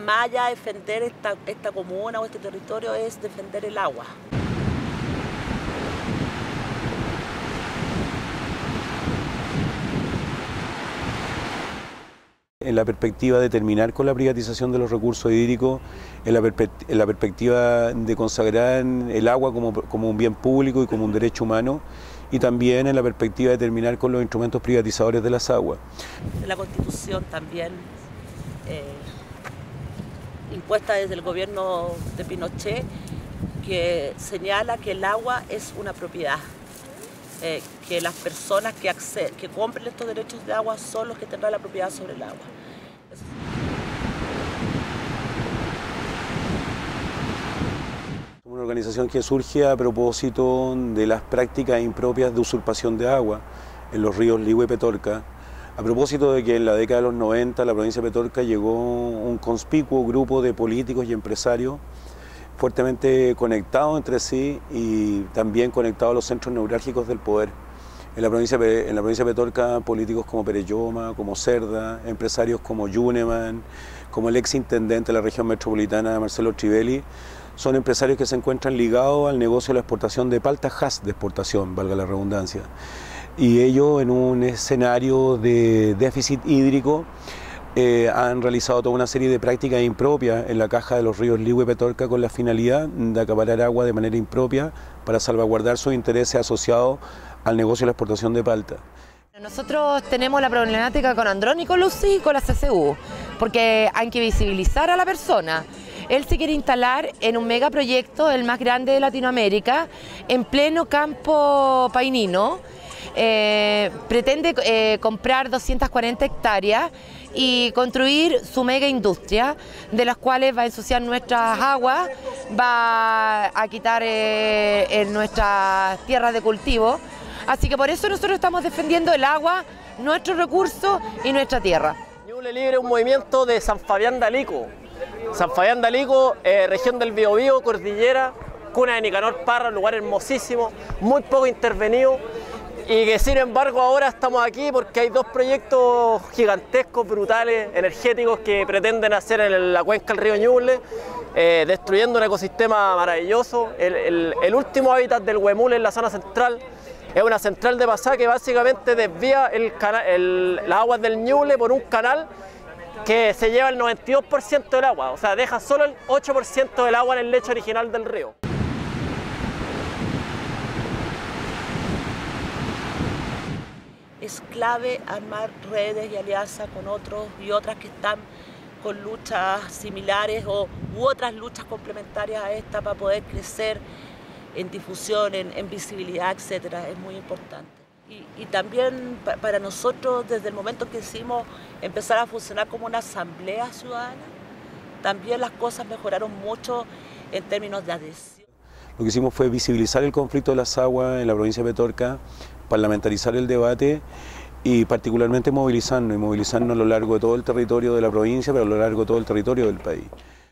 más allá de defender esta comuna o este territorio, es defender el agua. En la perspectiva de terminar con la privatización de los recursos hídricos, en la perspectiva de consagrar el agua como un bien público y como un derecho humano, y también en la perspectiva de terminar con los instrumentos privatizadores de las aguas. La Constitución también, impuesta desde el gobierno de Pinochet, que señala que el agua es una propiedad, que las personas que compren estos derechos de agua son los que tendrán la propiedad sobre el agua. Una organización que surge a propósito de las prácticas impropias de usurpación de agua en los ríos Ligüe y Petorca, a propósito de que en la década de los 90 a la provincia de Petorca llegó un conspicuo grupo de políticos y empresarios fuertemente conectados entre sí y también conectados a los centros neurálgicos del poder. En la provincia de Petorca, políticos como Perelloma, como Cerda, empresarios como Yuneman, como el ex intendente de la región metropolitana, Marcelo Trivelli, son empresarios que se encuentran ligados al negocio de la exportación de paltas de exportación, valga la redundancia. Y ellos, en un escenario de déficit hídrico, han realizado toda una serie de prácticas impropias en la caja de los ríos Ligüe y Petorca con la finalidad de acaparar agua de manera impropia para salvaguardar sus intereses asociados al negocio de la exportación de palta. Nosotros tenemos la problemática con Andrónico Lucy y con la CCU, porque hay que visibilizar a la persona. Él se quiere instalar en un megaproyecto, el más grande de Latinoamérica, en pleno campo painino. Pretende comprar 240 hectáreas y construir su mega industria, de las cuales va a ensuciar nuestras aguas, va a quitar nuestras tierras de cultivo. Así que por eso nosotros estamos defendiendo el agua, nuestros recursos y nuestra tierra. Ñuble Libre es un movimiento de San Fabián de Alico. San Fabián de Alico, región del Biobío, cordillera, cuna de Nicanor Parra, un lugar hermosísimo, muy poco intervenido. Y que sin embargo ahora estamos aquí porque hay dos proyectos gigantescos, brutales, energéticos que pretenden hacer en la cuenca del río Ñuble, destruyendo un ecosistema maravilloso. El último hábitat del huemul en la zona central es una central de pasada que básicamente desvía las aguas del Ñuble por un canal que se lleva el 92% del agua, o sea, deja solo el 8% del agua en el lecho original del río. Es clave armar redes y alianzas con otros y otras que están con luchas similares u otras luchas complementarias a esta para poder crecer en difusión, en visibilidad, etcétera. Es muy importante. Y también para nosotros, desde el momento que decidimos empezar a funcionar como una asamblea ciudadana, también las cosas mejoraron mucho en términos de adhesión. Lo que hicimos fue visibilizar el conflicto de las aguas en la provincia de Petorca, parlamentarizar el debate y particularmente movilizarnos a lo largo de todo el territorio de la provincia, pero a lo largo de todo el territorio del país.